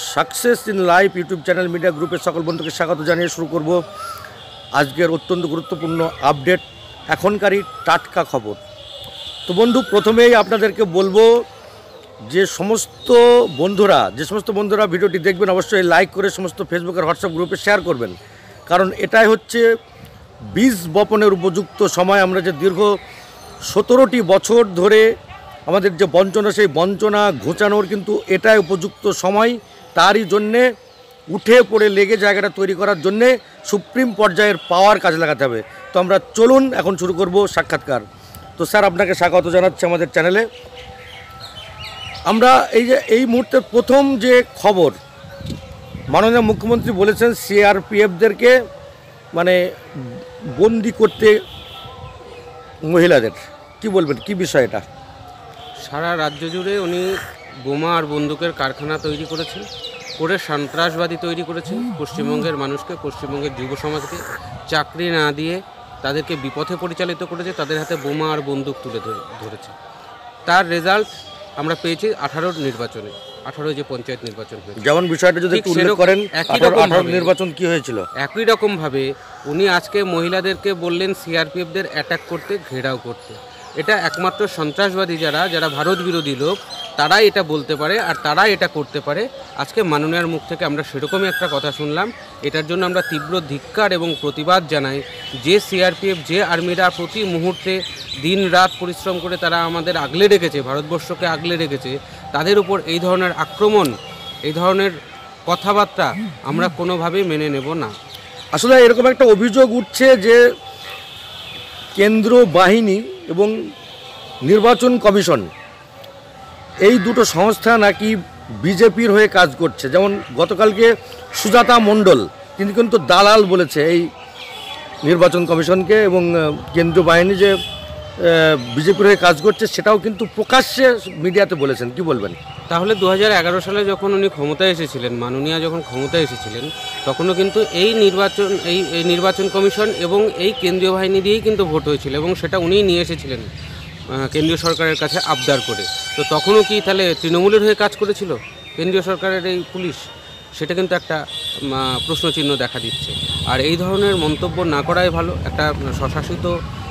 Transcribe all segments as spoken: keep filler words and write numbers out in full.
Success in life YouTube channel media গ্রুপের সকল বন্ধুকে স্বাগত জানিয়ে শুরু করব আজকের অত্যন্ত গুরুত্বপূর্ণ আপডেট, এখনকারই টাটকা খবর। তো বন্ধু, প্রথমেই আপনাদেরকে বলবো যে সমস্ত বন্ধুরা যে সমস্ত বন্ধুরা ভিডিওটি দেখবেন অবশ্যই লাইক করে সমস্ত ফেসবুক আর হোয়াটসঅ্যাপ গ্রুপে শেয়ার করবেন, কারণ এটাই হচ্ছে বীজ বপনের উপযুক্ত সময়। আমরা যে দীর্ঘ সতেরোটি বছর ধরে আমাদের যে বঞ্চনা, সেই বঞ্চনা ঘোচানোর কিন্তু এটাই উপযুক্ত সময়। তারই জন্যে উঠে পড়ে লেগে জায়গাটা তৈরি করার জন্যে সুপ্রিম পর্যায়ের পাওয়ার কাজে লাগাতে হবে। তো আমরা চলুন এখন শুরু করব সাক্ষাৎকার। তো স্যার, আপনাকে স্বাগত জানাচ্ছি আমাদের চ্যানেলে। আমরা এই যে এই মুহূর্তের প্রথম যে খবর, মাননীয় মুখ্যমন্ত্রী বলেছেন সিআরপিএফদেরকে মানে বন্দি করতে মহিলাদের, কি বলবেন, কি বিষয় এটা? সারা রাজ্য জুড়ে উনি বোমা আর বন্দুকের কারখানা তৈরি করেছেন, করে সন্ত্রাসবাদী তৈরি করেছেন। পশ্চিমবঙ্গের মানুষকে, পশ্চিমবঙ্গের যুব সমাজকে চাকরি না দিয়ে তাদেরকে বিপথে পরিচালিত করেছে, তাদের হাতে বোমা আর বন্দুক তুলে ধরেছে। তার রেজাল্ট আমরা পেয়েছি আঠারোর নির্বাচনে, আঠারো যে পঞ্চায়েত নির্বাচন হয়েছে। যেমন বিষয়টা যদি একটু উল্লেখ করেন, আঠারো নির্বাচন কি হয়েছিল? একই রকমভাবে উনি আজকে মহিলাদেরকে বললেন সিআরপিএফদের অ্যাটাক করতে, ঘেরাও করতে। এটা একমাত্র সন্ত্রাসবাদী যারা যারা ভারত বিরোধী লোক তারাই এটা বলতে পারে আর তারাই এটা করতে পারে। আজকে মাননীয়ার মুখ থেকে আমরা সেরকমই একটা কথা শুনলাম। এটার জন্য আমরা তীব্র ধিক্কার এবং প্রতিবাদ জানাই। যে সিআরপিএফ, যে আর্মিরা প্রতি মুহূর্তে দিন রাত পরিশ্রম করে তারা আমাদের আগলে রেখেছে, ভারতবর্ষকে আগলে রেখেছে, তাদের উপর এই ধরনের আক্রমণ, এই ধরনের কথাবার্তা আমরা কোনোভাবেই মেনে নেব না। আসলে এরকম একটা অভিযোগ উঠছে যে কেন্দ্র বাহিনী এবং নির্বাচন কমিশন, এই দুটো সংস্থা নাকি বিজেপির হয়ে কাজ করছে। যেমন গতকালকে সুজাতা মণ্ডল তিনি কিন্তু দালাল বলেছে এই নির্বাচন কমিশনকে, এবং কেন্দ্রীয় বাহিনী যে বিজেপির হয়ে কাজ করছে সেটাও কিন্তু প্রকাশ্যে মিডিয়াতে বলেছেন। কি বলবেন? তাহলে দু হাজার এগারো সালে যখন উনি ক্ষমতায় এসেছিলেন, মাননীয়া যখন ক্ষমতায় এসেছিলেন, তখনও কিন্তু এই নির্বাচন এই এই নির্বাচন কমিশন এবং এই কেন্দ্রীয় বাহিনী দিয়েই কিন্তু ভোট হয়েছিল, এবং সেটা উনিই নিয়ে এসেছিলেন কেন্দ্রীয় সরকারের কাছে আবদার করে। তো তখনও কি তাহলে তৃণমূলের হয়ে কাজ করেছিল কেন্দ্রীয় সরকারের এই পুলিশ? সেটা কিন্তু একটা প্রশ্নচিহ্ন দেখা দিচ্ছে। আর এই ধরনের মন্তব্য না করাই ভালো। একটা স্বশাসিত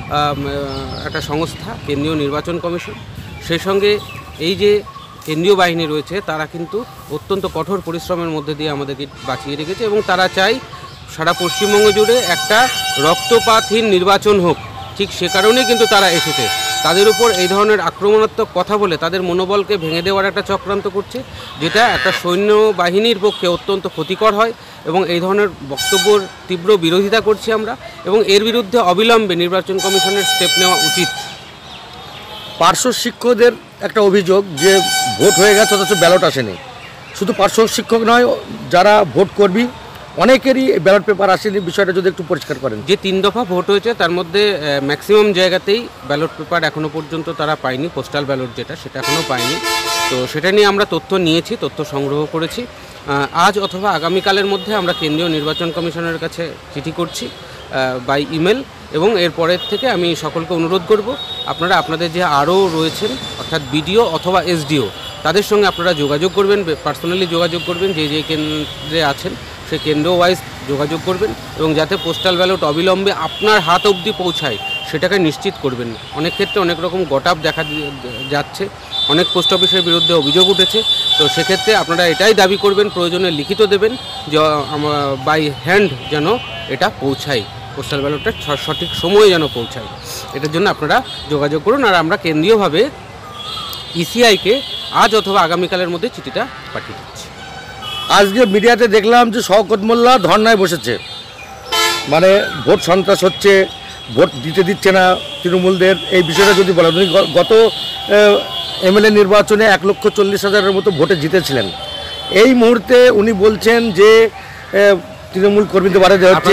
একটা সংস্থা কেন্দ্রীয় নির্বাচন কমিশন, সেই সঙ্গে এই যে কেন্দ্রীয় বাহিনী রয়েছে তারা কিন্তু অত্যন্ত কঠোর পরিশ্রমের মধ্যে দিয়ে আমাদেরকে বাঁচিয়ে রেখেছে, এবং তারা চাই সারা পশ্চিমবঙ্গ জুড়ে একটা রক্তপাতহীন নির্বাচন হোক। ঠিক সে কারণেই কিন্তু তারা এসেছে। তাদের উপর এই ধরনের আক্রমণাত্মক কথা বলে তাদের মনোবলকে ভেঙে দেওয়ার একটা চক্রান্ত করছে, যেটা একটা সৈন্য বাহিনীর পক্ষে অত্যন্ত ক্ষতিকর হয়, এবং এই ধরনের বক্তব্যের তীব্র বিরোধিতা করছি আমরা, এবং এর বিরুদ্ধে অবিলম্বে নির্বাচন কমিশনের স্টেপ নেওয়া উচিত। পার্শ্ব শিক্ষকদের একটা অভিযোগ যে ভোট হয়ে গেছে অথচ ব্যালট আসেনি। শুধু পার্শ্ব শিক্ষক নয়, যারা ভোট করবি অনেকেরই ব্যালট পেপার আসেনি। বিষয়টা যদি একটু পরিষ্কার করেন। যে তিন দফা ভোট হয়েছে তার মধ্যে ম্যাক্সিমাম জায়গাতেই ব্যালট পেপার এখনও পর্যন্ত তারা পায়নি, পোস্টাল ব্যালট যেটা, সেটা এখনও পায়নি। তো সেটা নিয়ে আমরা তথ্য নিয়েছি, তথ্য সংগ্রহ করেছি। আজ অথবা আগামীকালের মধ্যে আমরা কেন্দ্রীয় নির্বাচন কমিশনের কাছে চিঠি করছি বাই ইমেল, এবং এরপরের থেকে আমি সকলকে অনুরোধ করব আপনারা আপনাদের যে আরও রয়েছেন অর্থাৎ বিডিও অথবা এসডিও, তাদের সঙ্গে আপনারা যোগাযোগ করবেন, পার্সোনালি যোগাযোগ করবেন, যে যে কেন্দ্রে আছেন সে কেন্দ্র ওয়াইজ যোগাযোগ করবেন, এবং যাতে পোস্টাল ব্যালট অবিলম্বে আপনার হাত অবধি পৌঁছায় সেটাকে নিশ্চিত করবেন। অনেক ক্ষেত্রে অনেক রকম গটাপ দেখা যাচ্ছে, অনেক পোস্ট অফিসের বিরুদ্ধে অভিযোগ উঠেছে। তো সেক্ষেত্রে আপনারা এটাই দাবি করবেন, প্রয়োজনে লিখিত দেবেন, যে বাই হ্যান্ড যেন এটা পৌঁছায়, পোস্টাল ব্যালটটা সঠিক সময়ে যেন পৌঁছায়। এটার জন্য আপনারা যোগাযোগ করুন। আর আমরা কেন্দ্রীয়ভাবে ইসিআইকে আজ অথবা আগামীকালের মধ্যে চিঠিটা পাঠিয়ে দিচ্ছি। আজকে মিডিয়াতে দেখলাম যে শওকত মোল্লা ধর্নায় বসেছে, মানে ভোট সন্ত্রাস হচ্ছে, ভোট দিতে দিচ্ছে না তৃণমূলদের। এই বিষয়টা যদি বলেন, উনি গত এমএলএ নির্বাচনে এক লক্ষ চল্লিশ হাজারের মতো ভোটে জিতেছিলেন। এই মুহূর্তে উনি বলছেন যে তৃণমূল কর্মীদের বারে হচ্ছে,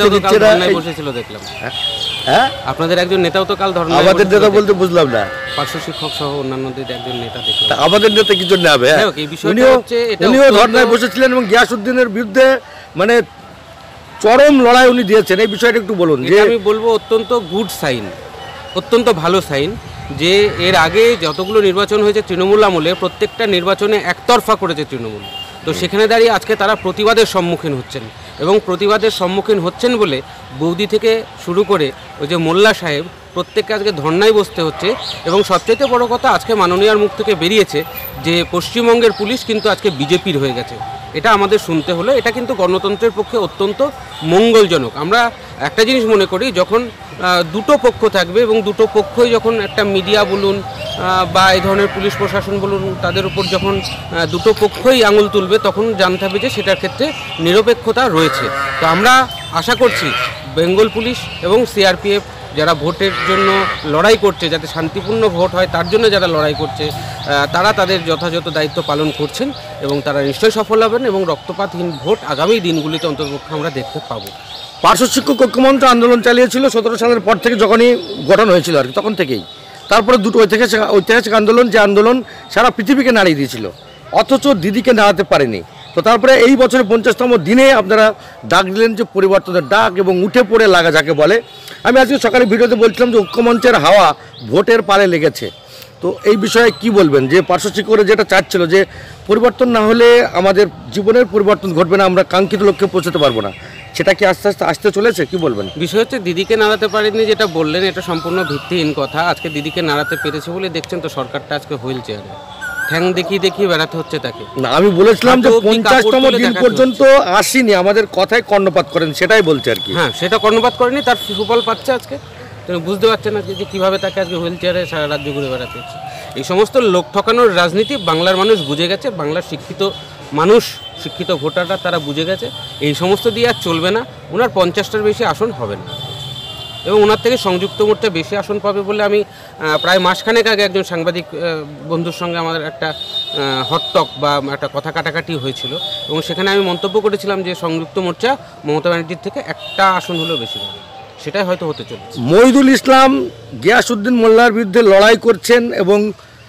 দেখলাম। হ্যাঁ, আপনাদের একজন নেতাও তো কাল ধর্ণা। আমাদের নেতা বলতে বুঝলাম না। পার্শ্ব শিক্ষক সহ অন্যান্যদের একজন নেতা দেখলাম। আমাদের নেতা কি জন্য হবে? উনিও ধর্নায় বসেছিলেন এবং গিয়াসউদ্দিনের বিরুদ্ধে মানে চরম লড়াই উনি দিয়েছেন। এই বিষয়টা একটু বলুন। যে আমি বলবো অত্যন্ত গুড সাইন, অত্যন্ত ভালো সাইন, যে এর আগে যতগুলো নির্বাচন হয়েছে তৃণমূল আমলে প্রত্যেকটা নির্বাচনে একতরফা করেছে তৃণমূল। তো সেখানে দাঁড়িয়ে আজকে তারা প্রতিবাদের সম্মুখীন হচ্ছেন, এবং প্রতিবাদের সম্মুখীন হচ্ছেন বলে বৌদি থেকে শুরু করে ওই যে মোল্লা সাহেব প্রত্যেককে আজকে ধর্নায় বসতে হচ্ছে। এবং সবচাইতে বড় কথা, আজকে মাননীয়ার মুখ থেকে বেরিয়েছে যে পশ্চিমবঙ্গের পুলিশ কিন্তু আজকে বিজেপির হয়ে গেছে। এটা আমাদের শুনতে হলো। এটা কিন্তু গণতন্ত্রের পক্ষে অত্যন্ত মঙ্গলজনক। আমরা একটা জিনিস মনে করি, যখন দুটো পক্ষ থাকবে এবং দুটো পক্ষই যখন একটা মিডিয়া বলুন বা এই ধরনের পুলিশ প্রশাসন বলুন তাদের উপর যখন দুটো পক্ষই আঙুল তুলবে, তখন জানতে হবে যে সেটার ক্ষেত্রে নিরপেক্ষতা রয়েছে। তো আমরা আশা করছি বেঙ্গল পুলিশ এবং সিআরপিএফ যারা ভোটের জন্য লড়াই করছে, যাতে শান্তিপূর্ণ ভোট হয় তার জন্য যারা লড়াই করছে, তারা তাদের যথাযথ দায়িত্ব পালন করছেন এবং তারা নিশ্চয়ই সফল হবেন এবং রক্তপাতহীন ভোট আগামী দিনগুলিতে অন্তর্পক্ষে আমরা দেখতে পাবো। পার্শ্ব শিক্ষক ঐক্যমঞ্চ আন্দোলন চালিয়েছিল সতেরো সালের পর থেকে, যখনই গঠন হয়েছিল আর কি, তখন থেকেই। তারপরে দুটো ঐতিহাসিক ঐতিহাসিক আন্দোলন, যে আন্দোলন সারা পৃথিবীকে নাড়িয়ে দিয়েছিল, অথচ দিদিকে নাড়াতে পারেনি। তো তারপরে এই বছরের পঞ্চাশতম দিনে আপনারা ডাক দিলেন যে পরিবর্তনের ডাক, এবং উঠে পড়ে লাগা যাকে বলে। আমি আজকে সকালে ভিডিওতে বলছিলাম যে ঐক্যমঞ্চের হাওয়া ভোটের পারে লেগেছে। তো এই বিষয়ে কি বলবেন, যে পার্শ্ব শিক্ষকরা যেটা চাচ্ছিল যে পরিবর্তন না হলে আমাদের জীবনের পরিবর্তন ঘটবে না, আমরা কাঙ্ক্ষিত লক্ষ্যে পৌঁছতে পারবো না, সেটা কি আস্তে আস্তে আসতে চলেছে, কি বলবেন? বিষয় হচ্ছে দিদিকে নাড়াতে পারেনি যেটা বললেন, এটা সম্পূর্ণ ভিত্তিহীন কথা। আজকে দিদিকে নাড়াতে পেরেছে বলে দেখছেন তো সরকারটা আজকে হুইল চেয়ারে ঠ্যাং দেখিয়ে দেখিয়ে বেড়াতে হচ্ছে তাকে। না, আমি বলেছিলাম যে পঞ্চাশতম দিন পর্যন্ত আসেনি, আমাদের কথায় কর্ণপাত করেন, সেটাই বলছে আর কি। হ্যাঁ, সেটা কর্ণপাত করেনি, তার সুফল পাচ্ছে আজকে। তুমি বুঝতে পারছেন না যে কীভাবে তাকে আজকে হুইল চেয়ারে সারা রাজ্য ঘুরে বেড়াতে হচ্ছে। এই সমস্ত লোক ঠকানোর রাজনীতি বাংলার মানুষ বুঝে গেছে, বাংলার শিক্ষিত মানুষ, শিক্ষিত ভোটাররা তারা বুঝে গেছে। এই সমস্ত দিয়ে আর চলবে না। ওনার পঞ্চাশটার বেশি আসন হবে না, এবং ওনার থেকে সংযুক্ত মোর্চা বেশি আসন পাবে বলে আমি প্রায় মাসখানেক আগে একজন সাংবাদিক বন্ধুর সঙ্গে আমাদের একটা হটটক বা একটা কথা কাটাকাটি হয়েছিল, এবং সেখানে আমি মন্তব্য করেছিলাম যে সংযুক্ত মোর্চা মমতা ব্যানার্জির থেকে একটা আসন হলেও বেশি পাবে। সেটাই হয়তো হতে চলেছে। মহিদুল ইসলাম গিয়াসউদ্দিন মোল্লার বিরুদ্ধে লড়াই করছেন এবং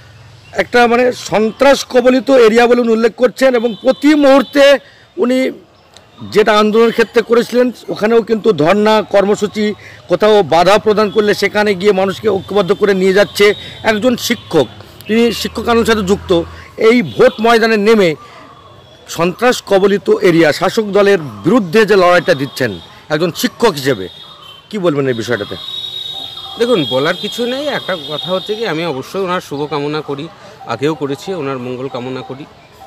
একটা মানে সন্ত্রাস কবলিত এরিয়া বলে উল্লেখ করছেন, এবং প্রতি মুহূর্তে উনি যেটা আন্দোলনের ক্ষেত্রে করেছিলেন ওখানেও কিন্তু ধর্ণা কর্মসূচি, কোথাও বাধা প্রদান করলে সেখানে গিয়ে মানুষকে ঐক্যবদ্ধ করে নিয়ে যাচ্ছে। একজন শিক্ষক, তিনি শিক্ষক আন্দোলনের সাথে যুক্ত, এই ভোট ময়দানে নেমে সন্ত্রাস কবলিত এরিয়া শাসক দলের বিরুদ্ধে যে লড়াইটা দিচ্ছেন একজন শিক্ষক হিসেবে, কি বলবেন এই বিষয়টাতে? দেখুন, বলার কিছু নেই। একটা কথা হচ্ছে কি, আমি অবশ্যই ওনার শুভকামনা করি, আগেও করেছি, ওনার মঙ্গল কামনা করি।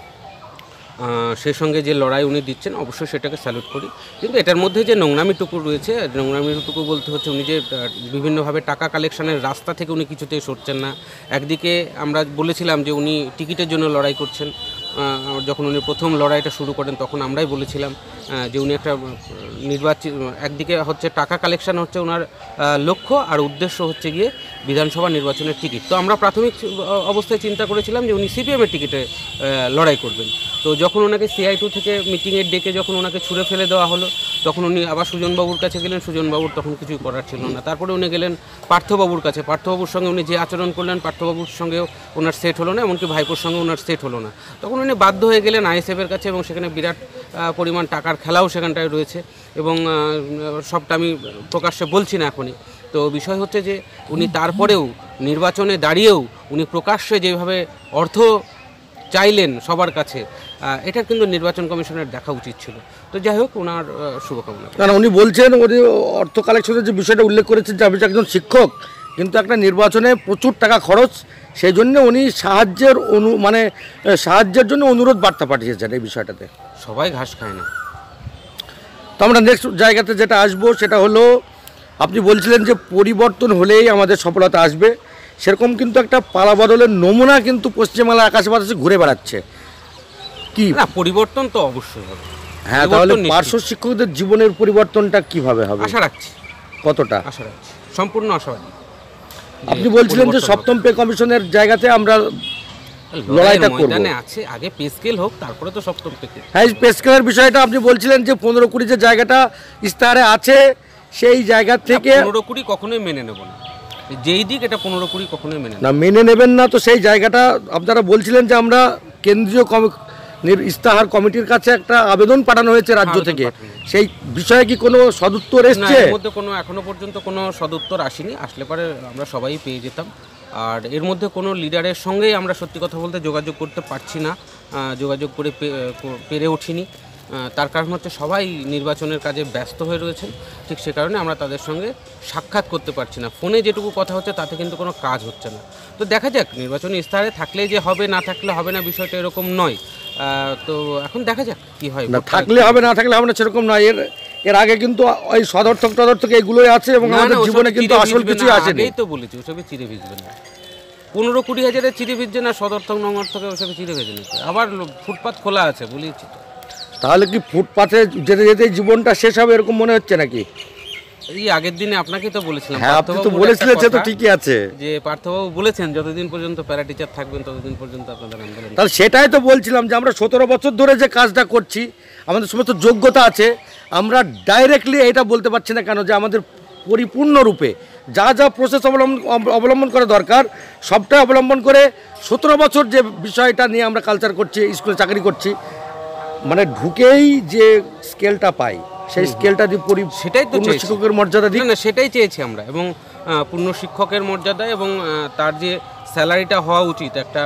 সেই সঙ্গে যে লড়াই উনি দিচ্ছেন অবশ্যই সেটাকে স্যালুট করি। কিন্তু এটার মধ্যে যে নোংরামিটুকু রয়েছে, নোংরামিটুকু বলতে হচ্ছে উনি যে বিভিন্নভাবে টাকা কালেকশনের রাস্তা থেকে উনি কিছুতেই সরছেন না। একদিকে আমরা বলেছিলাম যে উনি টিকিটের জন্য লড়াই করছেন, যখন উনি প্রথম লড়াইটা শুরু করেন তখন আমরাই বলেছিলাম যে উনি একটা নির্বাচন, একদিকে হচ্ছে টাকা কালেকশন হচ্ছে ওনার লক্ষ্য, আর উদ্দেশ্য হচ্ছে গিয়ে বিধানসভা নির্বাচনের টিকিট। তো আমরা প্রাথমিক অবস্থায় চিন্তা করেছিলাম যে উনি সিপিএমের টিকিটে লড়াই করবেন। তো যখন ওনাকে সিআই টু থেকে মিটিংয়ের ডেকে যখন ওনাকে ছুঁড়ে ফেলে দেওয়া হলো, তখন উনি আবার সুজনবাবুর কাছে গেলেন, সুজনবাবুর তখন কিছুই করার ছিল না। তারপরে উনি গেলেন পার্থবাবুর কাছে, পার্থবাবুর সঙ্গে উনি যে আচরণ করলেন পার্থবাবুর সঙ্গেও ওনার সেট হলো না, এমনকি ভাইপোর সঙ্গে ওনার সেট হলো না। তখন উনি বাধ্য হয়ে গেলেন আইএসএফের কাছে, এবং সেখানে বিরাট পরিমাণ টাকার খেলাও সেখানটায় রয়েছে, এবং সবটা আমি প্রকাশ্যে বলছি না এখনই। তো বিষয় হচ্ছে যে উনি তারপরেও নির্বাচনে দাঁড়িয়েও উনি প্রকাশ্যে যেভাবে অর্থ চাইলেন সবার কাছে, এটা কিন্তু নির্বাচন কমিশনের দেখা উচিত ছিল। তো যাই হোক, ওনার শুভকামনা। কারণ উনি বলছেন উনি অর্থ কালেকশনের যে বিষয়টা উল্লেখ করেছেন যে আমি একজন শিক্ষক, কিন্তু একটা নির্বাচনে প্রচুর টাকা খরচ, সেই জন্য উনি সাহায্যের অনু মানে সাহায্যের জন্য অনুরোধ বার্তা পাঠিয়েছেন এই বিষয়টাতে। সবাই ঘাস খায় না। তো আমরা নেক্সট জায়গাতে যেটা আসবো সেটা হলো, আপনি বলছিলেন যে পরিবর্তন হলেই আমাদের সফলতা আসবে, সেরকম কিন্তু একটা পালাবদলের নমুনা কিন্তু পশ্চিমবাংলার আকাশে বাতাসে ঘুরে বেড়াচ্ছে। কি না, পরিবর্তন তো অবশ্যই হবে। হ্যাঁ, তাহলে পার্শ্ব শিক্ষকদের জীবনের পরিবর্তনটা কিভাবে হবে আশা রাখছি। কতটা আশা রাখছি? সম্পূর্ণ আশাবাদী। আপনি বলছিলেন যে সপ্তম পে কমিশনের জায়গাতে আমরা লড়াইটা করব, আছে আগে পে স্কেল হোক, তারপরে তো সপ্তম পে। হ্যাঁ, পে স্কেলের বিষয়টা আপনি বলছিলেন যে পনেরো কুড়ি যে জায়গাটা ইস্তাহারে আছে সেই জায়গা থেকে পনেরো কুড়ি কখনোই মেনে নেব না, যেই দিক এটা পনেরো কুড়ি কখনোই মেনে না মেনে নেবেন না। তো সেই জায়গাটা আপনারা বলছিলেন যে আমরা কেন্দ্রীয় ইস্তাহার কমিটির কাছে একটা আবেদন পাঠানো হয়েছে রাজ্য থেকে, সেই বিষয়ে কি কোনো সদুত্তর এসেছে? এর মধ্যে কোনো এখনো পর্যন্ত কোনো সদুত্তর আসেনি, আসলে পরে আমরা সবাই পেয়ে যেতাম। আর এর মধ্যে কোনো লিডারের সঙ্গেই আমরা সত্যি কথা বলতে যোগাযোগ করতে পারছি না, আহ, যোগাযোগ করে পে- কো- পেরে ওঠিনি। আহ, তার কারণ হচ্ছে সবাই নির্বাচনের কাজে ব্যস্ত হয়ে রয়েছেন, ঠিক সে কারণে আমরা তাদের সঙ্গে সাক্ষাৎ করতে পারছি না। ফোনে যেটুকু কথা হচ্ছে তাতে কিন্তু কোনো কাজ হচ্ছে না। তো দেখা যাক, নির্বাচনী ইস্তাহারে থাকলে যে হবে, না থাকলে হবে না, বিষয়টা এরকম নয়। আহ, তো এখন দেখা যাক কি হয়। না থাকলে হবে, না থাকলে হবে না সেরকম নয়। এর এর আগে কিন্তু ওই সদর্থক টদর্থক এগুলোই আছে এবং না, আমাদের না, ওসবে জীবনে কিন্তু চিড়ে আসল ভিজবে কিছুই না, আসেনি। আগেই তো বলেছি ওসবে চিড়ে ভিজবে না। পনেরো কুড়ি হাজারের চিড়ে ভিজছে না, সদর্থক নঙর্থকে ওসবে চিড়ে ভেজে নিচ্ছে। আবার লো- ফুটপাত খোলা আছে বলেছি তো। তাহলে কি ফুটপাথে যেতে যেতে জীবনটা শেষ হবে এরকম মনে হচ্ছে নাকি? এই আগের দিনে আপনাকেই তো বলেছিলাম, হ্যাঁ আপনি তো পার্থবাবুর বলেছিলেন একটা যে তো কথা, ঠিকই আছে। যে পার্থবাবু বলেছেন যতদিন পর্যন্ত প্যারা টিচার থাকবেন ততদিন পর্যন্ত আপনাদের আন্দোলন। তাহলে সেটাই তো বলছিলাম যে আমরা সতেরো বছর ধরে যে কাজটা করছি, আমাদের সমস্ত যোগ্যতা আছে, আমরা ডাইরেক্টলি এটা বলতে পারছি না কেন যে আমাদের পরিপূর্ণরূপে যা যা প্রসেস অবলম্বন অবলম্বন করা দরকার সবটাই অবলম্বন করে সতেরো বছর যে বিষয়টা নিয়ে আমরা কালচার করছি, স্কুলে চাকরি করছি, মানে ঢুকেই যে স্কেলটা পাই সেই স্কেলটা দিয়ে সেটাই তো পরিপূর্ণ চেয়েছি। শিক্ষকের মর্যাদা দিই। না না, সেটাই চেয়েছি আমরা, এবং আহ, পূর্ণ শিক্ষকের মর্যাদা এবং আহ, তার যে স্যালারিটা হওয়া উচিত, একটা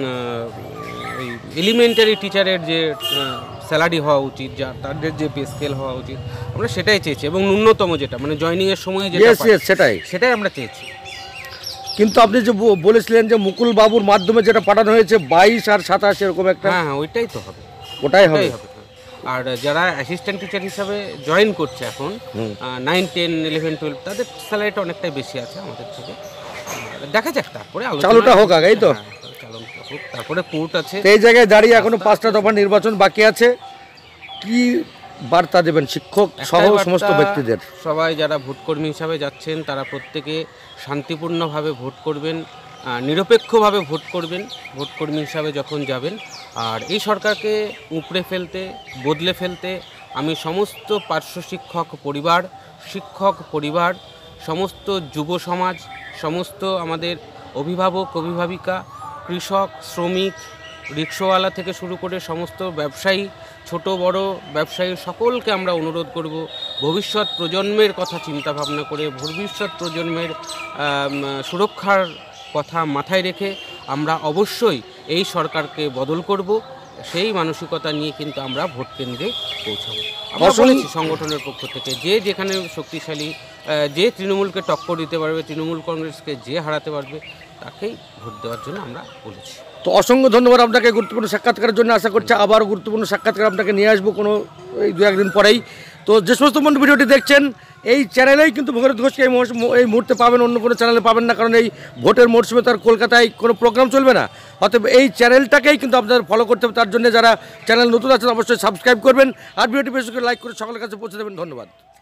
এলিমেন্টারি টিচারের যে স্যালারি হওয়া উচিত, যা তাদের যে পে স্কেল হওয়া উচিত, আমরা সেটাই চেয়েছি। এবং ন্যূনতম যেটা মানে জয়নিংয়ের সময় যেটা Yes, পাই, yes, সেটাই। সেটাই আমরা চেয়েছি। কিন্তু আপনি যে ব- বলেছিলেন যে মুকুল বাবুর মাধ্যমে যেটা পাঠানো হয়েছে বাইশ আর সাতাশ এরকম একটা, হ্যাঁ হ্যাঁ, ওইটাই তো হবে, ওটাই হবে। ওটাই হবে। আর যারা অ্যাসিস্ট্যান্ট টিচার হিসাবে জয়েন করছে এখন নাইন টেন ইলেভেন টুয়েলভ, তাদের স্যালারিটা অনেকটাই বেশি আছে আমাদের থেকে। আর দেখা যাক, তারপরে আলোচনা- চালুটা হোক আগে, এই তো? হ্যাঁ, চালুটা হোক, তারপরে কোর্ট আছে। তো এই জায়গায় দাঁড়িয়ে এখনো পাঁচটা দফা নির্বাচন বাকি আছে, কি বার্তা দেবেন শিক্ষক সহ একটাই বার্তা, সমস্ত ব্যক্তিদের? সবাই যারা ভোটকর্মী হিসাবে যাচ্ছেন তারা প্রত্যেকে শান্তিপূর্ণভাবে ভোট করবেন, আহ, নিরপেক্ষভাবে ভোট করবেন ভোটকর্মী হিসাবে যখন যাবেন। আর এই সরকারকে উপড়ে ফেলতে, বদলে ফেলতে আমি সমস্ত পার্শ্ব শিক্ষক পরিবার, শিক্ষক পরিবার, সমস্ত যুব সমাজ, সমস্ত আমাদের অভিভাবক অভিভাবিকা, কৃষক, শ্রমিক, রিক্সাওয়ালা থেকে শুরু করে সমস্ত ব্যবসায়ী, ছোট বড় ব্যবসায়ী সকলকে আমরা অনুরোধ করব, ভবিষ্যৎ প্রজন্মের কথা চিন্তা ভাবনা করে, ভবিষ্যৎ প্রজন্মের আম, সুরক্ষার কথা মাথায় রেখে আমরা অবশ্যই এই সরকারকে বদল করব। সেই মানসিকতা নিয়ে কিন্তু আমরা ভোট কেন্দ্রে পৌঁছাবো। আমরা অসং- বলেছি সংগঠনের পক্ষ থেকে, যে যেখানে শক্তিশালী, আহ, যে তৃণমূলকে টক্কর দিতে পারবে, তৃণমূল কংগ্রেসকে যে হারাতে পারবে, তাকেই ভোট দেওয়ার জন্য আমরা বলেছি। তো অসংখ্য ধন্যবাদ আপনাকে গুরুত্বপূর্ণ সাক্ষাৎকারের জন্য। আশা করছি আবারও গুরুত্বপূর্ণ সাক্ষাৎকার আপনাকে নিয়ে আসবো কোনো এই দু একদিন পরেই। তো যে সমস্ত বন্ধু ভিডিওটি দেখছেন এই চ্যানেলেই কিন্তু ভগীরথ ঘোষকে এই মৌস- এই মুহূর্তে পাবেন, অন্য কোনো চ্যানেলে পাবেন না, কারণ এই ভোটের মরশুমে তার কলকাতায় কোনো প্রোগ্রাম চলবে না। অতএব এই চ্যানেলটাকেই কিন্তু আপনাদের ফলো করতে হবে। তার জন্য যারা চ্যানেল নতুন আছেন অবশ্যই সাবস্ক্রাইব করবেন, আর ভিডিওটি বেশি করে লাইক করে সকলের কাছে পৌঁছে দেবেন। ধন্যবাদ।